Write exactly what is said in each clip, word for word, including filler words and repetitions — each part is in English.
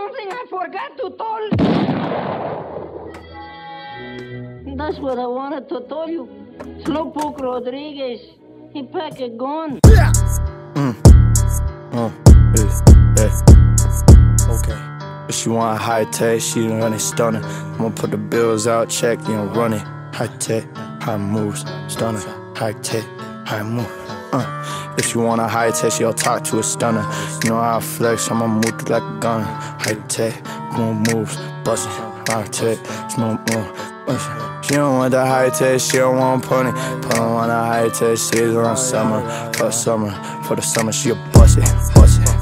something I forgot to tell. That's what I wanted to tell you. Slowpoke Rodriguez, he pack a gun. Mm. Uh, yeah. Okay. If she want high tech, she run it stunning. I'ma put the bills out, check, you know, run it. High tech, high moves, stunning. High tech, high move. Uh. If she want a high tech, she'll talk to a stunner. You know how I flex, I'ma move through like a gunner. High tech, move moves, bustin'. High tech, smooth move, bustin'. She don't want the high tech, she don't want pony. Put on the high tech, she's around summer. For summer, for the summer, she'll bust it, bust it.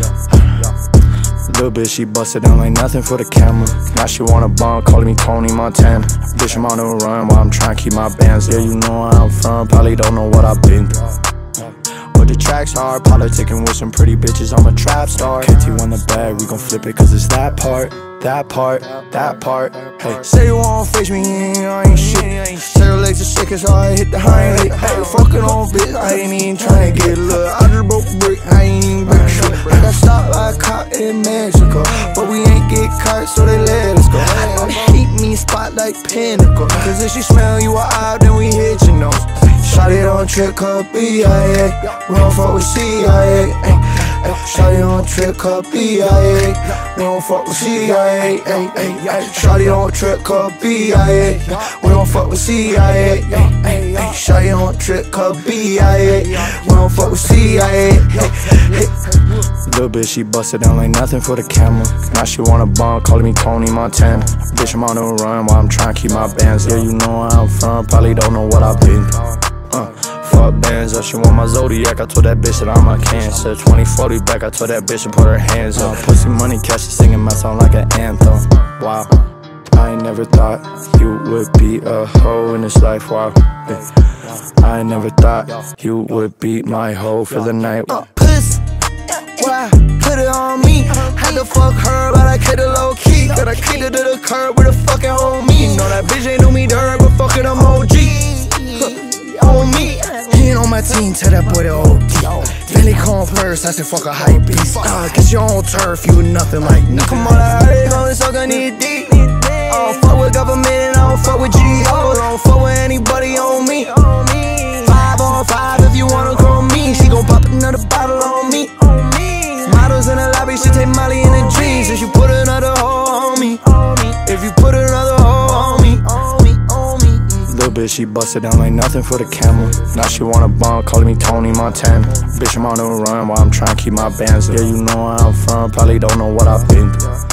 Little bitch, she busted down like nothing for the camera. Now she wanna bond, calling me Tony Montana. Bitch, I'm on the run while I'm trying to keep my bands. Yeah, you know where I'm from, probably don't know what I've been through. But the tracks hard, politicking with some pretty bitches, I'm a trap star. K T won the bag, we gon' flip it cause it's that part. That part, that part. Hey, say you won't face me, I ain't shit. Say your legs are sick, so I hit the high leg. Hey, fucking on bitch, I ain't even tryna get love. I just broke a brick, I ain't even break shit. I got stopped by a cop in Mexico, but we ain't get caught, so they let us go. Keep me spot like Pinnacle, cause if she smell you out, then we hit your nose. Shot it on trip called B I A, we don't fuck with C I A. Shawty on trip called B I A, we don't fuck with C I A. Shawty on trip called B I A, we don't fuck with C I A. Shawty on trip called B I A, we don't fuck with C I A. Little bitch, she busted down like nothing for the camera. Now she wanna bond, calling me Tony Montana. Bitch, I'm on the run while I'm trying to keep my bands. Yeah, you know where I'm from, probably don't know what I've been through. Uh, fuck bands up, she want my Zodiac, I told that bitch that I'm a cancer. Twenty forty back, I told that bitch to put her hands up. Pussy money, catch it, singing my song like an anthem. Wow, I ain't never thought you would be a hoe in this life, wow. I ain't never thought you would be my hoe for the night. Uh, pussy, why, put it on me. Had to fuck her, but I kept it low key. Got I kicked her to the curb with a fucking homie. Know that bitch ain't do me dirt, but fuck it, I'm O G. On me, he ain't on my team, tell that boy to O D. Then they call first, I said fuck a hype beast. Uh, Cause you on turf, you nothing like me. Come on, I heard it going suck on it deep. I don't fuck with government and I don't fuck with G O. Don't fuck with anybody on me. Five on five if you wanna call me. She gon' pop another bottle on me. Models in the lobby, she take Molly in the dreams. If you put another hoe on me. If you put another hoe on me. Little bitch, she busted down like nothing for the camera. Now she wanna bond, calling me Tony Montana. Bitch, I'm on the run while I'm trying to keep my bands. Yeah, you know where I'm from, probably don't know what I've been through.